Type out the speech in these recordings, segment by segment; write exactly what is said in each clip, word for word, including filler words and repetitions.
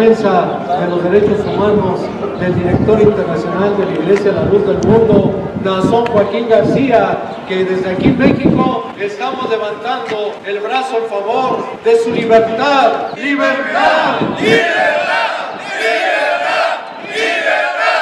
defensa de los derechos humanos del director internacional de la Iglesia La Luz del Mundo, Nazón Joaquín García, que desde aquí en México estamos levantando el brazo en favor de su libertad. ¡Libertad! ¡Libertad! ¡Libertad! ¡Libertad!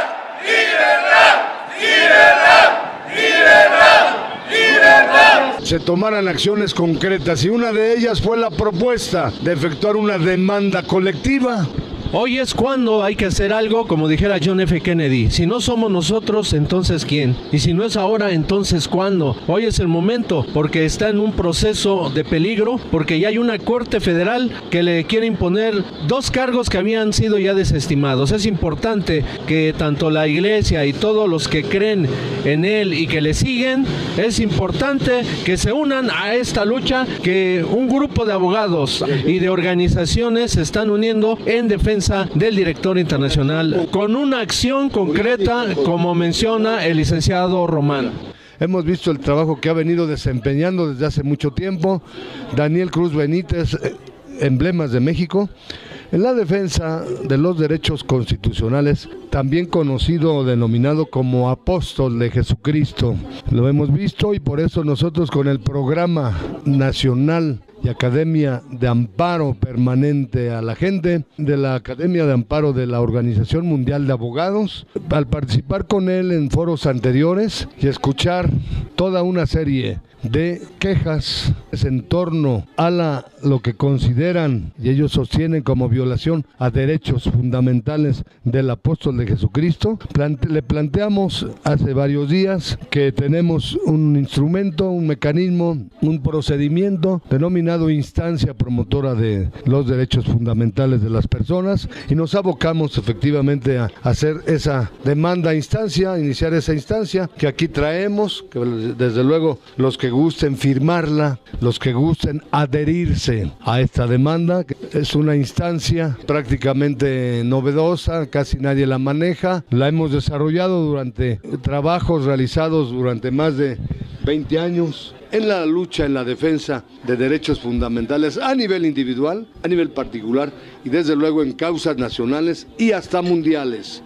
¡Libertad! ¡Libertad! ¡Libertad! Se tomaran acciones concretas y una de ellas fue la propuesta de efectuar una demanda colectiva. Hoy es cuando hay que hacer algo, como dijera John F. Kennedy. Si no somos nosotros, entonces ¿quién? Y si no es ahora, entonces ¿cuándo? Hoy es el momento, porque está en un proceso de peligro, porque ya hay una corte federal que le quiere imponer dos cargos que habían sido ya desestimados. Es importante que tanto la iglesia y todos los que creen en él y que le siguen, es importante que se unan a esta lucha, que un grupo de abogados y de organizaciones se están uniendo en defensa del director internacional con una acción concreta, como menciona el licenciado Román. Hemos visto el trabajo que ha venido desempeñando desde hace mucho tiempo Daniel Cruz Benítez, Emblemas de México, en la defensa de los derechos constitucionales, también conocido o denominado como apóstol de Jesucristo. Lo hemos visto y por eso nosotros con el Programa Nacional y Academia de Amparo Permanente a la Gente de la Academia de Amparo de la Organización Mundial de Abogados, al participar con él en foros anteriores y escuchar toda una serie de quejas en torno a la, lo que consideran y ellos sostienen como violación a derechos fundamentales del apóstol de Jesucristo, plante, le planteamos hace varios días que tenemos un instrumento, un mecanismo, un procedimiento denominado instancia promotora de los derechos fundamentales de las personas y nos abocamos efectivamente a hacer esa demanda a instancia, iniciar esa instancia que aquí traemos, que desde luego los que gusten firmarla, los que gusten adherirse a esta demanda, que es una instancia prácticamente novedosa, casi nadie la maneja, la hemos desarrollado durante trabajos realizados durante más de veinte años en la lucha, en la defensa de derechos fundamentales a nivel individual, a nivel particular y desde luego en causas nacionales y hasta mundiales.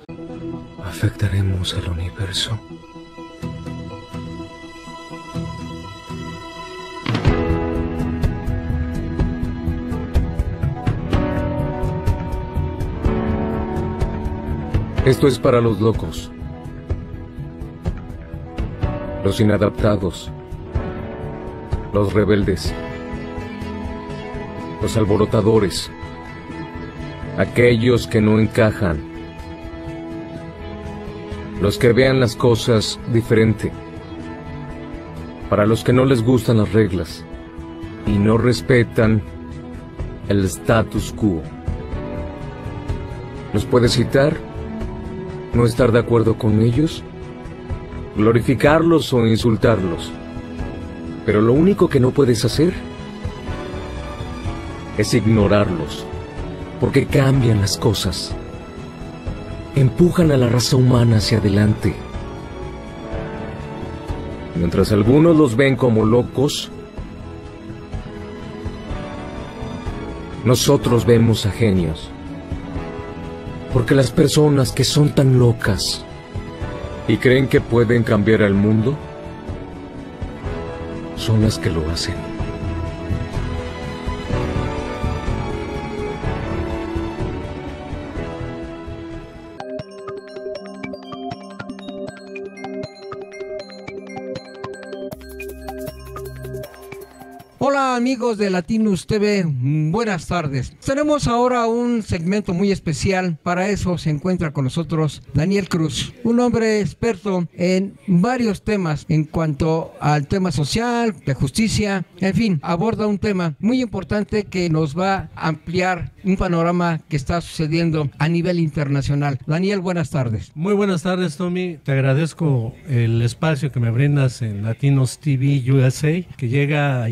Afectaremos al universo. Esto es para los locos, los inadaptados, los rebeldes, los alborotadores, aquellos que no encajan, los que vean las cosas diferente, para los que no les gustan las reglas y no respetan el status quo. ¿Los puedes citar? ¿No estar de acuerdo con ellos? ¿Glorificarlos o insultarlos? Pero lo único que no puedes hacer es ignorarlos, porque cambian las cosas, empujan a la raza humana hacia adelante. Mientras algunos los ven como locos, nosotros vemos a genios. Porque las personas que son tan locas y creen que pueden cambiar al mundo son las que lo hacen. Hola amigos de Latinus T V, buenas tardes. Tenemos ahora un segmento muy especial. Para eso se encuentra con nosotros Daniel Cruz, un hombre experto en varios temas en cuanto al tema social, de justicia, en fin, aborda un tema muy importante que nos va a ampliar un panorama que está sucediendo a nivel internacional. Daniel, buenas tardes. Muy buenas tardes, Tommy. Te agradezco el espacio que me brindas en Latinos T V U S A, que llega allá a Texas,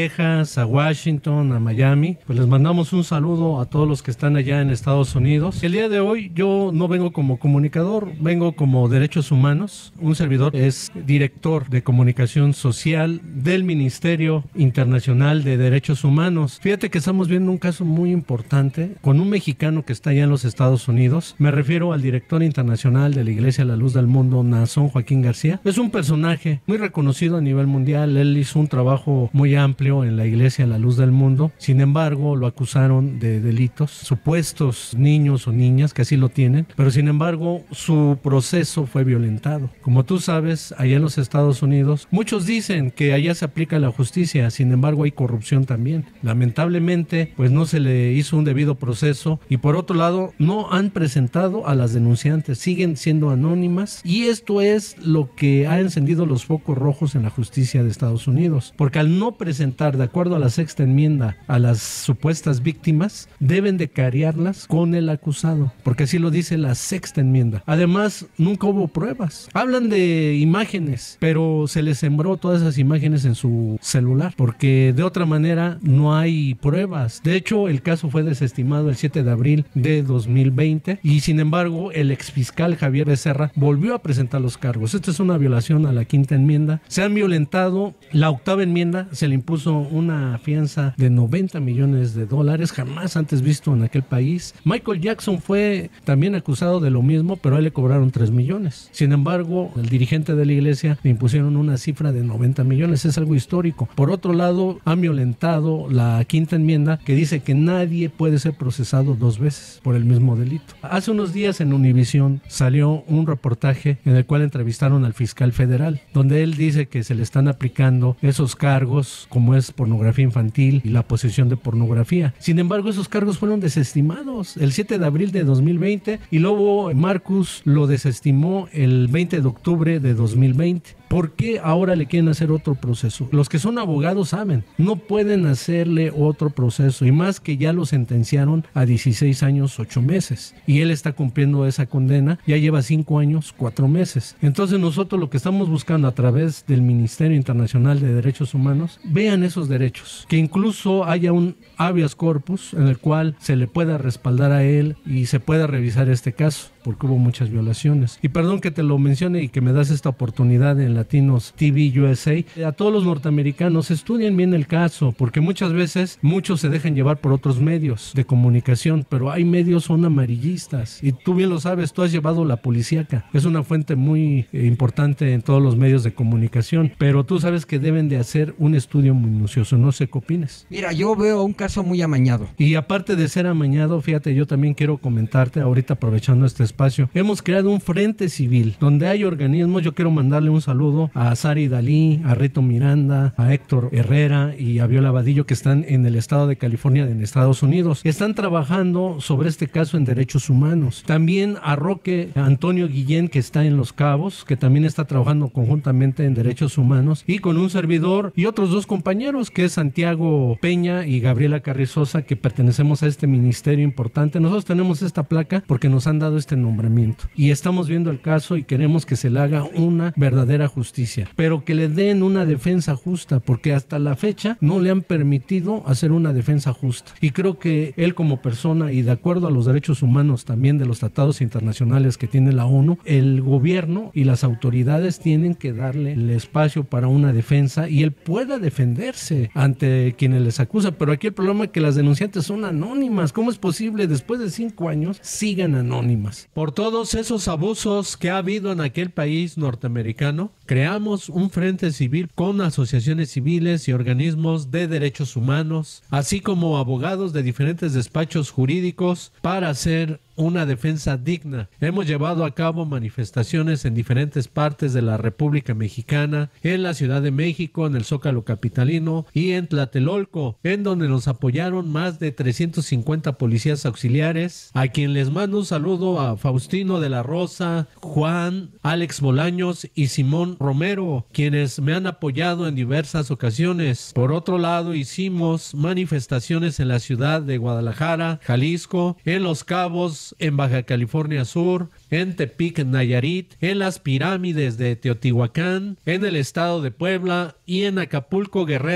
Texas, a Washington, a Miami. Pues les mandamos un saludo a todos los que están allá en Estados Unidos. El día de hoy yo no vengo como comunicador, vengo como derechos humanos. Un servidor es director de comunicación social del Ministerio Internacional de Derechos Humanos. Fíjate que estamos viendo un caso muy importante con un mexicano que está allá en los Estados Unidos. Me refiero al director internacional de la Iglesia La Luz del Mundo, Naasón Joaquín García. Es un personaje muy reconocido a nivel mundial. Él hizo un trabajo muy amplio en la Iglesia La Luz del Mundo. Sin embargo, lo acusaron de delitos, supuestos niños o niñas que así lo tienen, pero sin embargo su proceso fue violentado. Como tú sabes, allá en los Estados Unidos, muchos dicen que allá se aplica la justicia, sin embargo hay corrupción también. Lamentablemente, pues no se le hizo un debido proceso y por otro lado, no han presentado a las denunciantes, siguen siendo anónimas y esto es lo que ha encendido los focos rojos en la justicia de Estados Unidos, porque al no presentar, de acuerdo a la sexta enmienda, a las supuestas víctimas, deben de cariarlas con el acusado, porque así lo dice la sexta enmienda. Además, nunca hubo pruebas. Hablan de imágenes, pero se les sembró todas esas imágenes en su celular, porque de otra manera no hay pruebas. De hecho, el caso fue desestimado el siete de abril de dos mil veinte y sin embargo, el exfiscal Javier Becerra volvió a presentar los cargos. Esto es una violación a la quinta enmienda. Se han violentado la octava enmienda, se le impuso una fianza de noventa millones de dólares, jamás antes visto en aquel país. Michael Jackson fue también acusado de lo mismo, pero a él le cobraron tres millones. Sin embargo, el dirigente de la iglesia le impusieron una cifra de noventa millones, es algo histórico. Por otro lado, han violentado la quinta enmienda que dice que nadie puede ser procesado dos veces por el mismo delito. Hace unos días en Univisión salió un reportaje en el cual entrevistaron al fiscal federal, donde él dice que se le están aplicando esos cargos como es pornografía infantil y la posesión de pornografía. Sin embargo, esos cargos fueron desestimados el siete de abril de dos mil veinte y luego Marcus lo desestimó el veinte de octubre de dos mil veinte. ¿Por qué ahora le quieren hacer otro proceso? Los que son abogados saben, no pueden hacerle otro proceso y más que ya lo sentenciaron a dieciséis años, ocho meses y él está cumpliendo esa condena, ya lleva cinco años, cuatro meses. Entonces nosotros lo que estamos buscando a través del Ministerio Internacional de Derechos Humanos, vean esos derechos, que incluso haya un habeas corpus en el cual se le pueda respaldar a él y se pueda revisar este caso, porque hubo muchas violaciones. Y perdón que te lo mencione y que me das esta oportunidad en Latinos T V U S A. A todos los norteamericanos, estudien bien el caso, porque muchas veces muchos se dejan llevar por otros medios de comunicación, pero hay medios son amarillistas y tú bien lo sabes, tú has llevado la policíaca, es una fuente muy eh, importante en todos los medios de comunicación, pero tú sabes que deben de hacer un estudio minucioso, no sé qué opines. Mira, yo veo un caso muy amañado. Y aparte de ser amañado, fíjate, yo también quiero comentarte, ahorita aprovechando este espacio, hemos creado un frente civil donde hay organismos. Yo quiero mandarle un saludo a Sari Dalí, a Rito Miranda, a Héctor Herrera y a Viola Vadillo, que están en el estado de California en Estados Unidos. Están trabajando sobre este caso en derechos humanos. También a Roque Antonio Guillén, que está en Los Cabos, que también está trabajando conjuntamente en derechos humanos, y con un servidor y otros dos compañeros, que es Santiago Peña y Gabriela Carrizosa, que pertenecemos a este ministerio importante. Nosotros tenemos esta placa porque nos han dado este nombramiento y estamos viendo el caso y queremos que se le haga una verdadera justicia, pero que le den una defensa justa, porque hasta la fecha no le han permitido hacer una defensa justa. Y creo que él como persona, y de acuerdo a los derechos humanos también de los tratados internacionales que tiene la ONU, el gobierno y las autoridades tienen que darle el espacio para una defensa y él pueda defenderse ante quienes les acusan. Pero aquí el problema es que las denunciantes son anónimas. ¿Cómo es posible después de cinco años sigan anónimas? Por todos esos abusos que ha habido en aquel país norteamericano, creamos un frente civil con asociaciones civiles y organismos de derechos humanos, así como abogados de diferentes despachos jurídicos para hacer una defensa digna. Hemos llevado a cabo manifestaciones en diferentes partes de la República Mexicana, en la Ciudad de México, en el Zócalo capitalino y en Tlatelolco, en donde nos apoyaron más de trescientos cincuenta policías auxiliares, a quien les mando un saludo a Faustino de la Rosa, Juan, Alex Bolaños y Simón Romero, quienes me han apoyado en diversas ocasiones. Por otro lado, hicimos manifestaciones en la ciudad de Guadalajara, Jalisco, en Los Cabos, en Baja California Sur, en Tepic, Nayarit, en las pirámides de Teotihuacán, en el estado de Puebla y en Acapulco, Guerrero.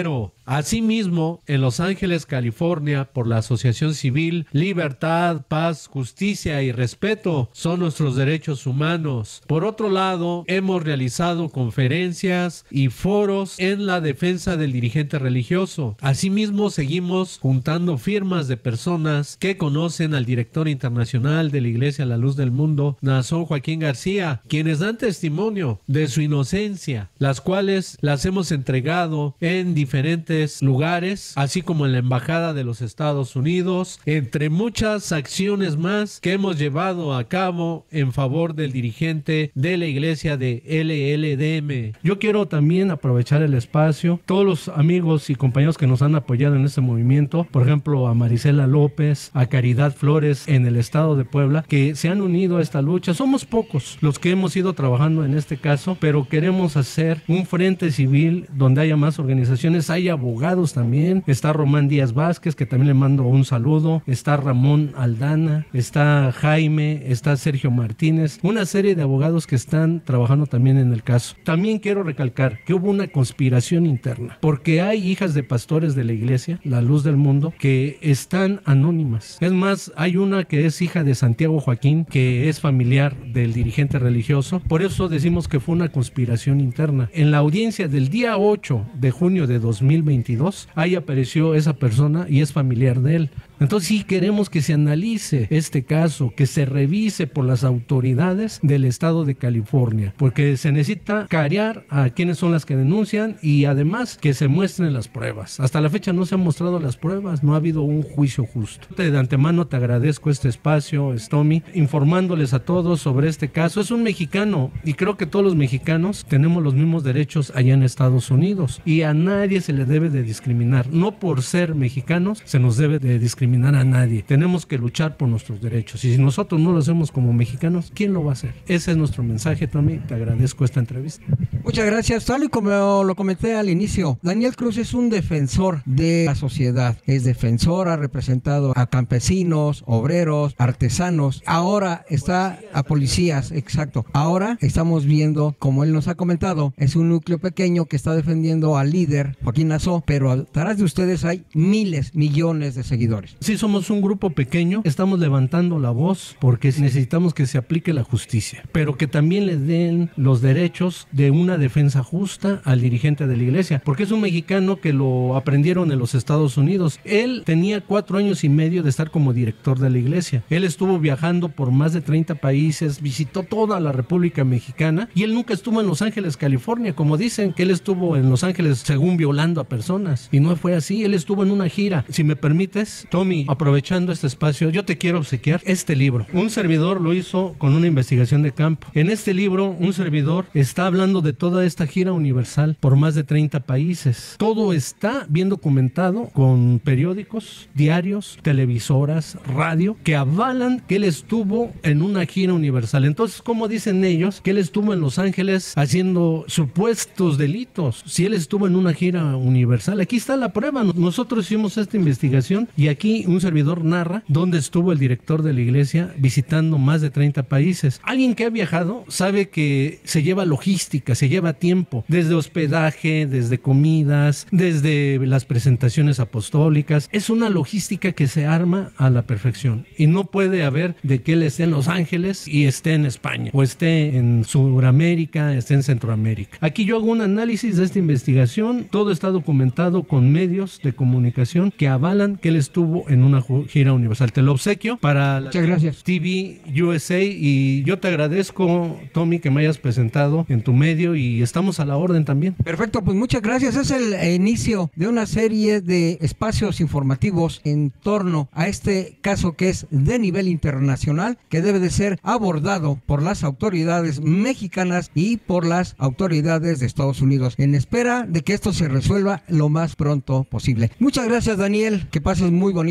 Asimismo, en Los Ángeles, California, por la Asociación Civil Libertad, Paz, Justicia y Respeto son nuestros derechos humanos. Por otro lado, hemos realizado conferencias y foros en la defensa del dirigente religioso. Asimismo, seguimos juntando firmas de personas que conocen al director internacional de la Iglesia La Luz del Mundo, Naasón Joaquín García, quienes dan testimonio de su inocencia, las cuales las hemos entregado en diferentes lugares, así como en la Embajada de los Estados Unidos, entre muchas acciones más que hemos llevado a cabo en favor del dirigente de la Iglesia de L L D M. Yo quiero también aprovechar el espacio, todos los amigos y compañeros que nos han apoyado en este movimiento, por ejemplo a Marisela López, a Caridad Flores en el estado de Puebla, que se han unido a esta lucha. Somos pocos los que hemos ido trabajando en este caso, pero queremos hacer un frente civil donde haya más organizaciones, haya abogados también. Está Román Díaz Vázquez, que también le mando un saludo, está Ramón Aldana, está Jaime, está Sergio Martínez, una serie de abogados que están trabajando también en el caso. También quiero recalcar que hubo una conspiración interna, porque hay hijas de pastores de la Iglesia La Luz del Mundo que están anónimas. Es más, hay una que es hija de Santiago Joaquín, que es familiar del dirigente religioso. Por eso decimos que fue una conspiración interna. En la audiencia del día ocho de junio de dos mil veintidós, ahí apareció esa persona y es familiar de él. Entonces sí queremos que se analice este caso, que se revise por las autoridades del estado de California, porque se necesita carear a quienes son las que denuncian y además que se muestren las pruebas. Hasta la fecha no se han mostrado las pruebas, no ha habido un juicio justo. De antemano te agradezco este espacio, Tommy, informándoles a todos sobre este caso. Es un mexicano y creo que todos los mexicanos tenemos los mismos derechos allá en Estados Unidos y a nadie se le debe de discriminar. No por ser mexicanos se nos debe de discriminar a nadie. Tenemos que luchar por nuestros derechos y si nosotros no lo hacemos como mexicanos, ¿quién lo va a hacer? Ese es nuestro mensaje, Tommy. Te agradezco esta entrevista. Muchas gracias. Tal y como lo comenté al inicio, Daniel Cruz es un defensor de la sociedad. Es defensor, ha representado a campesinos, obreros, artesanos. Ahora está a policías, exacto. Ahora estamos viendo, como él nos ha comentado, es un núcleo pequeño que está defendiendo al líder, Joaquín Naasón, pero atrás de ustedes hay miles, millones de seguidores. Sí, somos un grupo pequeño, estamos levantando la voz porque necesitamos que se aplique la justicia, pero que también le den los derechos de una defensa justa al dirigente de la Iglesia, porque es un mexicano que lo aprendieron en los Estados Unidos. Él tenía cuatro años y medio de estar como director de la Iglesia. Él estuvo viajando por más de treinta países, visitó toda la República Mexicana y él nunca estuvo en Los Ángeles, California, como dicen que él estuvo en Los Ángeles según violando a personas, y no fue así. Él estuvo en una gira. Si me permites, Tommy, aprovechando este espacio, yo te quiero obsequiar este libro. Un servidor lo hizo con una investigación de campo. En este libro, un servidor está hablando de toda esta gira universal por más de treinta países. Todo está bien documentado con periódicos, diarios, televisoras, radio, que avalan que él estuvo en una gira universal. Entonces, ¿cómo dicen ellos que él estuvo en Los Ángeles haciendo supuestos delitos? Si él estuvo en una gira universal, aquí está la prueba. Nosotros hicimos esta investigación y aquí un servidor narra dónde estuvo el director de la Iglesia visitando más de treinta países. Alguien que ha viajado sabe que se lleva logística, se lleva tiempo, desde hospedaje, desde comidas, desde las presentaciones apostólicas. Es una logística que se arma a la perfección y no puede haber de que él esté en Los Ángeles y esté en España o esté en Sudamérica, esté en Centroamérica. Aquí yo hago un análisis de esta investigación, todo está documentado con medios de comunicación que avalan que él estuvo en una gira universal. Te lo obsequio para la Muchas gracias. T V U S A y yo te agradezco, Tommy, que me hayas presentado en tu medio y estamos a la orden también. Perfecto, pues muchas gracias. Es el inicio de una serie de espacios informativos en torno a este caso que es de nivel internacional, que debe de ser abordado por las autoridades mexicanas y por las autoridades de Estados Unidos, en espera de que esto se resuelva lo más pronto posible. Muchas gracias, Daniel, que pases muy bonito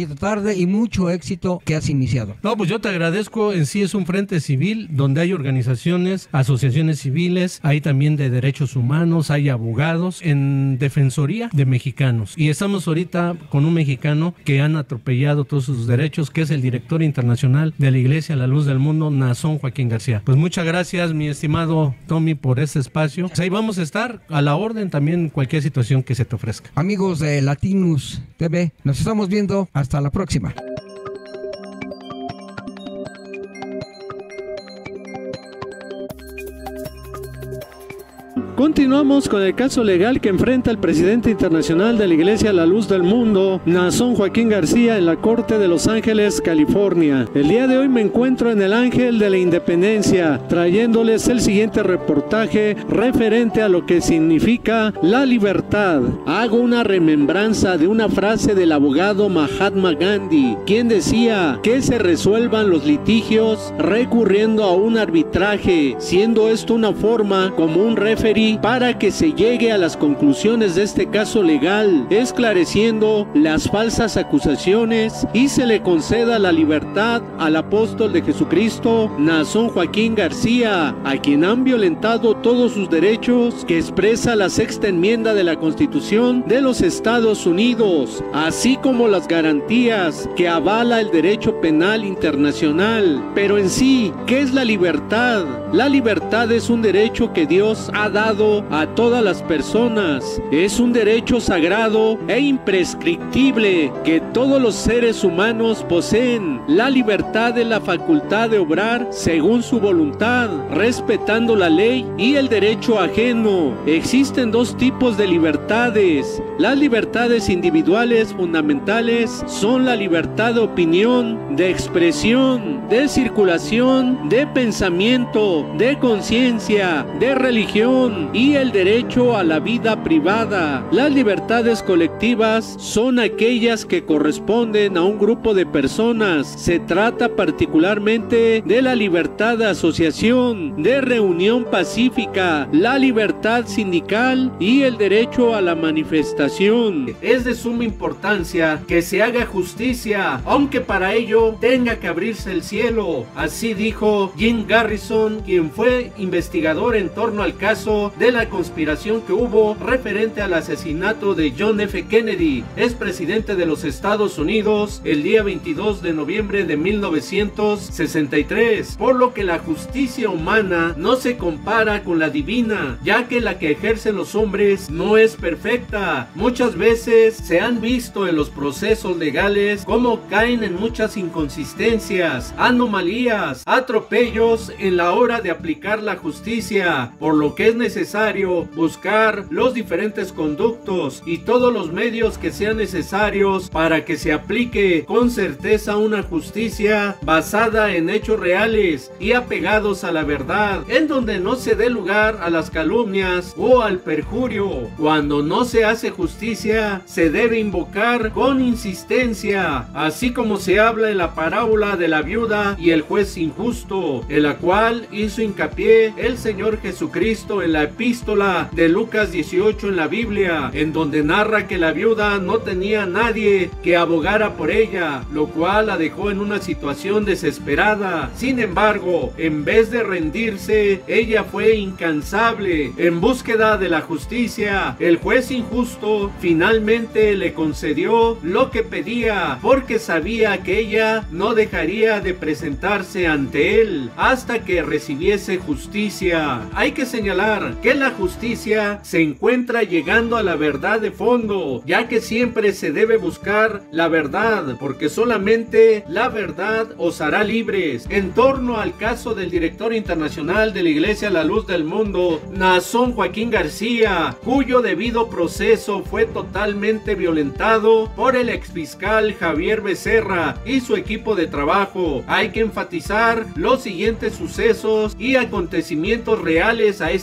bonita tarde y mucho éxito que has iniciado. No, pues yo te agradezco. En sí es un frente civil donde hay organizaciones, asociaciones civiles, hay también de derechos humanos, hay abogados en defensoría de mexicanos. Y estamos ahorita con un mexicano que han atropellado todos sus derechos, que es el director internacional de la Iglesia a la Luz del Mundo, Naasón Joaquín García. Pues muchas gracias, mi estimado Tommy, por este espacio. Pues ahí vamos a estar a la orden también en cualquier situación que se te ofrezca. Amigos de Latinus T V, nos estamos viendo. Hasta la próxima. Continuamos con el caso legal que enfrenta el presidente internacional de la Iglesia La Luz del Mundo, Naasón Joaquín García, en la Corte de Los Ángeles, California. El día de hoy me encuentro en el Ángel de la Independencia, trayéndoles el siguiente reportaje referente a lo que significa la libertad. Hago una remembranza de una frase del abogado Mahatma Gandhi, quien decía que se resuelvan los litigios recurriendo a un arbitraje, siendo esto una forma como un referee para que se llegue a las conclusiones de este caso legal, esclareciendo las falsas acusaciones y se le conceda la libertad al apóstol de Jesucristo, Naasón Joaquín García, a quien han violentado todos sus derechos que expresa la sexta enmienda de la Constitución de los Estados Unidos, así como las garantías que avala el derecho penal internacional. Pero en sí, ¿qué es la libertad? La libertad es un derecho que Dios ha dado a todas las personas. Es un derecho sagrado e imprescriptible que todos los seres humanos poseen. La libertad es la facultad de obrar según su voluntad, respetando la ley y el derecho ajeno. Existen dos tipos de libertades. Las libertades individuales fundamentales son la libertad de opinión, de expresión, de circulación, de pensamiento, de conciencia, de religión y el derecho a la vida privada. Las libertades colectivas son aquellas que corresponden a un grupo de personas. Se trata particularmente de la libertad de asociación, de reunión pacífica, la libertad sindical y el derecho a la manifestación. Es de suma importancia que se haga justicia, aunque para ello tenga que abrirse el cielo. Así dijo Jim Garrison, quien fue investigador en torno al caso de la conspiración que hubo referente al asesinato de John F. Kennedy, expresidente de los Estados Unidos, el día veintidós de noviembre de mil novecientos sesenta y tres, por lo que la justicia humana no se compara con la divina, ya que la que ejercen los hombres no es perfecta. Muchas veces se han visto en los procesos legales cómo caen en muchas inconsistencias, anomalías, atropellos en la hora de aplicar la justicia, por lo que es necesario buscar los diferentes conductos y todos los medios que sean necesarios para que se aplique con certeza una justicia basada en hechos reales y apegados a la verdad, en donde no se dé lugar a las calumnias o al perjurio. Cuando no se hace justicia, se debe invocar con insistencia, así como se habla en la parábola de la viuda y el juez injusto, en la cual hizo hincapié el Señor Jesucristo en la epístola de Lucas dieciocho en la Biblia, en donde narra que la viuda no tenía a nadie que abogara por ella, lo cual la dejó en una situación desesperada. Sin embargo, en vez de rendirse, ella fue incansable en búsqueda de la justicia. El juez injusto finalmente le concedió lo que pedía, porque sabía que ella no dejaría de presentarse ante él hasta que recibiese justicia. Hay que señalar que la justicia se encuentra llegando a la verdad de fondo, ya que siempre se debe buscar la verdad, porque solamente la verdad os hará libres. En torno al caso del director internacional de la Iglesia La Luz del Mundo, Naasón Joaquín García, cuyo debido proceso fue totalmente violentado por el exfiscal Javier Becerra y su equipo de trabajo, hay que enfatizar los siguientes sucesos y acontecimientos reales a este caso.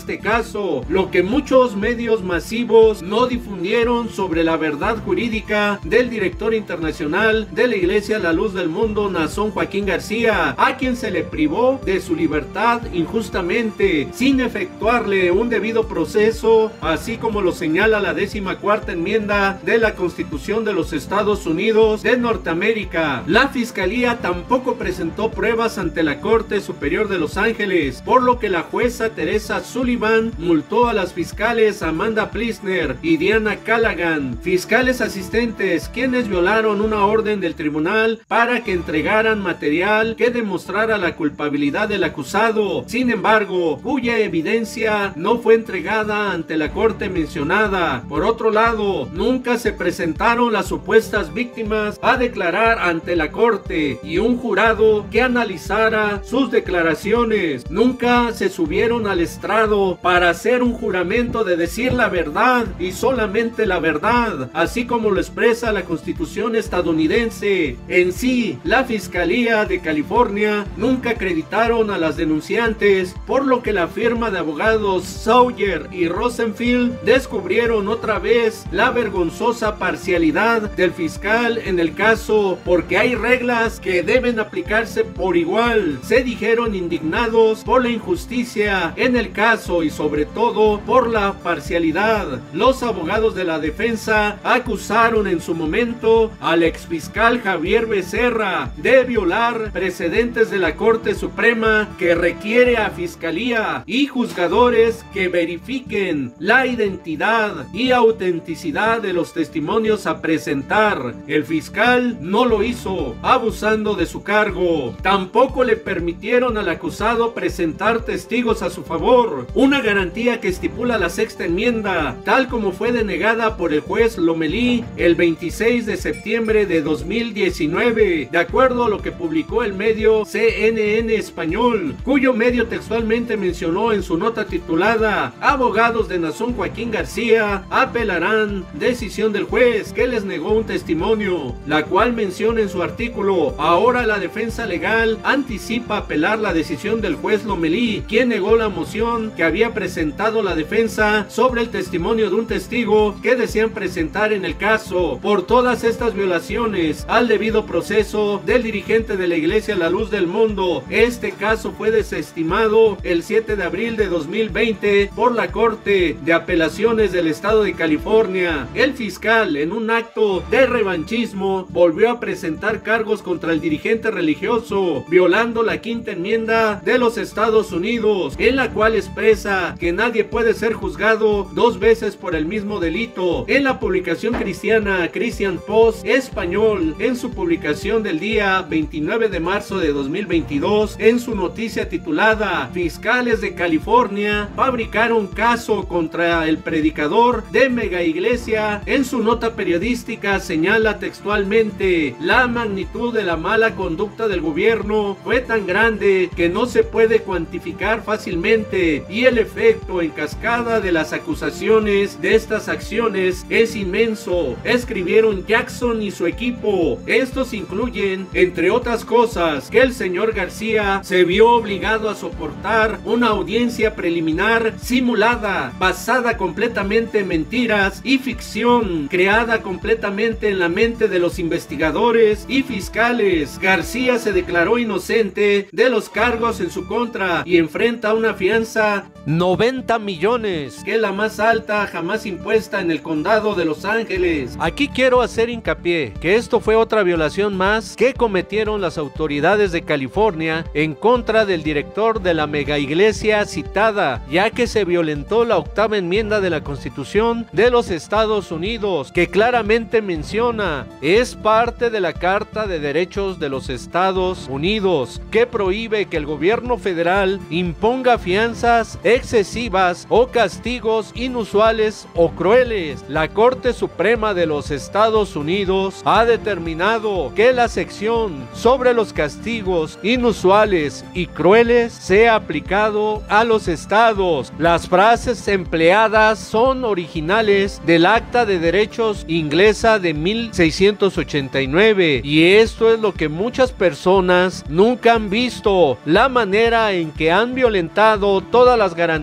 caso, lo que muchos medios masivos no difundieron sobre la verdad jurídica del director internacional de la Iglesia La Luz del Mundo, Naasón Joaquín García, a quien se le privó de su libertad injustamente, sin efectuarle un debido proceso, así como lo señala la décima cuarta enmienda de la Constitución de los Estados Unidos de Norteamérica. La Fiscalía tampoco presentó pruebas ante la Corte Superior de Los Ángeles, por lo que la jueza Teresa Sullivan multó a las fiscales Amanda Plisner y Diana Callaghan, fiscales asistentes, quienes violaron una orden del tribunal para que entregaran material que demostrara la culpabilidad del acusado, sin embargo, cuya evidencia no fue entregada ante la corte mencionada. Por otro lado, nunca se presentaron las supuestas víctimas a declarar ante la corte y un jurado que analizara sus declaraciones. Nunca se subieron al estrado para hacer un juramento de decir la verdad y solamente la verdad, así como lo expresa la Constitución estadounidense. En sí, la Fiscalía de California nunca acreditaron a las denunciantes, por lo que la firma de abogados Sawyer y Rosenfield descubrieron otra vez la vergonzosa parcialidad del fiscal en el caso, porque hay reglas que deben aplicarse por igual. Se dijeron indignados por la injusticia en el caso y sobre todo por la parcialidad. Los abogados de la defensa acusaron en su momento al exfiscal Javier Becerra de violar precedentes de la Corte Suprema, que requiere a Fiscalía y juzgadores que verifiquen la identidad y autenticidad de los testimonios a presentar. El fiscal no lo hizo, abusando de su cargo. Tampoco le permitieron al acusado presentar testigos a su favor, una garantía que estipula la sexta enmienda, tal como fue denegada por el juez Lomelí el veintiséis de septiembre de dos mil diecinueve, de acuerdo a lo que publicó el medio C N N Español, cuyo medio textualmente mencionó en su nota titulada "Abogados de Naasón Joaquín García apelarán decisión del juez que les negó un testimonio", la cual menciona en su artículo: "Ahora la defensa legal anticipa apelar la decisión del juez Lomelí, quien negó la moción que había presentado la defensa sobre el testimonio de un testigo que desean presentar en el caso. Por todas estas violaciones al debido proceso del dirigente de la Iglesia La Luz del Mundo, este caso fue desestimado el siete de abril de dos mil veinte por la Corte de Apelaciones del Estado de California. El fiscal, en un acto de revanchismo, volvió a presentar cargos contra el dirigente religioso, violando la quinta enmienda de los Estados Unidos, en la cual expresa que nadie puede ser juzgado dos veces por el mismo delito. En la publicación cristiana Christian Post Español, en su publicación del día veintinueve de marzo de dos mil veintidós, en su noticia titulada "Fiscales de California fabricaron caso contra el predicador de mega iglesia", en su nota periodística señala textualmente: "La magnitud de la mala conducta del gobierno fue tan grande que no se puede cuantificar fácilmente, y el efecto en cascada de las acusaciones de estas acciones es inmenso", escribieron Jackson y su equipo. Estos incluyen, entre otras cosas, que el señor García se vio obligado a soportar una audiencia preliminar simulada, basada completamente en mentiras y ficción, creada completamente en la mente de los investigadores y fiscales. García se declaró inocente de los cargos en su contra y enfrenta una fianza noventa millones, que es la más alta jamás impuesta en el condado de Los Ángeles. Aquí quiero hacer hincapié que esto fue otra violación más que cometieron las autoridades de California en contra del director de la mega iglesia citada, ya que se violentó la octava enmienda de la Constitución de los Estados Unidos, que claramente menciona: "Es parte de la Carta de Derechos de los Estados Unidos, que prohíbe que el gobierno federal imponga fianzas excesivas o castigos inusuales o crueles. La Corte Suprema de los Estados Unidos ha determinado que la sección sobre los castigos inusuales y crueles sea aplicado a los estados". Las frases empleadas son originales del Acta de Derechos inglesa de mil seiscientos ochenta y nueve, y esto es lo que muchas personas nunca han visto: la manera en que han violentado todas las garantías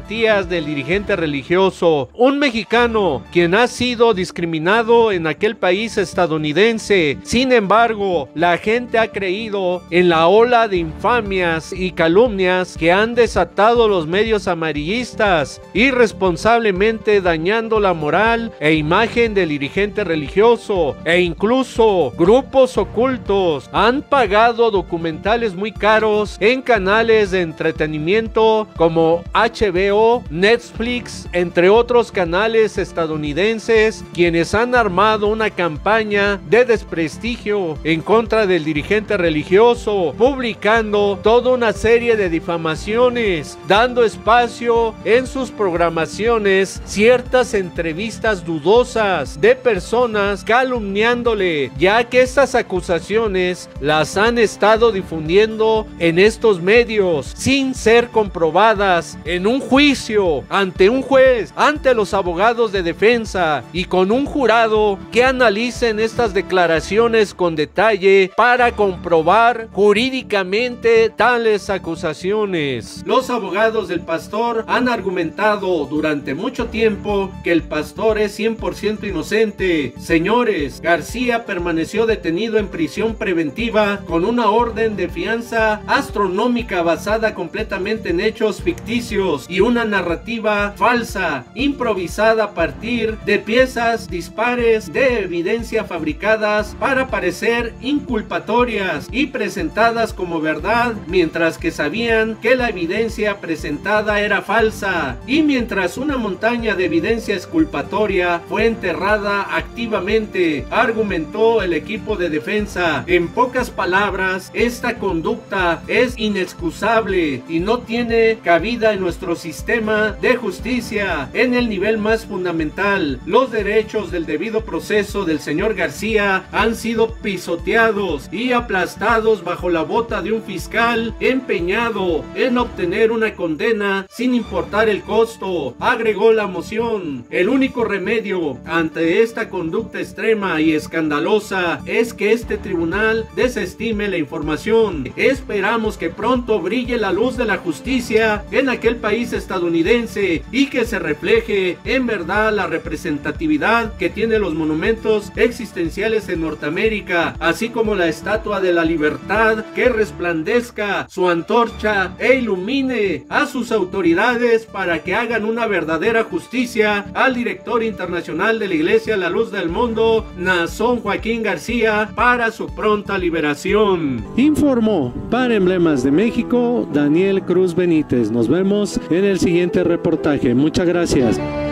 simpatías del dirigente religioso, un mexicano quien ha sido discriminado en aquel país estadounidense. Sin embargo, la gente ha creído en la ola de infamias y calumnias que han desatado los medios amarillistas, irresponsablemente dañando la moral e imagen del dirigente religioso, e incluso grupos ocultos han pagado documentales muy caros en canales de entretenimiento como H B O, Netflix, entre otros canales estadounidenses, quienes han armado una campaña de desprestigio en contra del dirigente religioso, publicando toda una serie de difamaciones, dando espacio en sus programaciones ciertas entrevistas dudosas de personas calumniándole, ya que estas acusaciones las han estado difundiendo en estos medios sin ser comprobadas en un juicio, ante un juez, ante los abogados de defensa y con un jurado que analicen estas declaraciones con detalle para comprobar jurídicamente tales acusaciones. Los abogados del pastor han argumentado durante mucho tiempo que el pastor es cien por ciento inocente. Señores, García permaneció detenido en prisión preventiva con una orden de fianza astronómica basada completamente en hechos ficticios y una narrativa falsa, improvisada a partir de piezas dispares de evidencia fabricadas para parecer inculpatorias y presentadas como verdad, mientras que sabían que la evidencia presentada era falsa, y mientras una montaña de evidencia exculpatoria fue enterrada activamente, argumentó el equipo de defensa. En pocas palabras, esta conducta es inexcusable y no tiene cabida en nuestro sistema de justicia. En el nivel más fundamental, los derechos del debido proceso del señor García han sido pisoteados y aplastados bajo la bota de un fiscal empeñado en obtener una condena sin importar el costo, agregó la moción. El único remedio ante esta conducta extrema y escandalosa es que este tribunal desestime la información. Esperamos que pronto brille la luz de la justicia en aquel país estadounidense y que se refleje en verdad la representatividad que tienen los monumentos existenciales en Norteamérica, así como la Estatua de la Libertad, que resplandezca su antorcha e ilumine a sus autoridades para que hagan una verdadera justicia al director internacional de la Iglesia La Luz del Mundo, Naasón Joaquín García, para su pronta liberación. Informó para Emblemas de México Daniel Cruz Benítez. Nos vemos en el siguiente reportaje. Muchas gracias.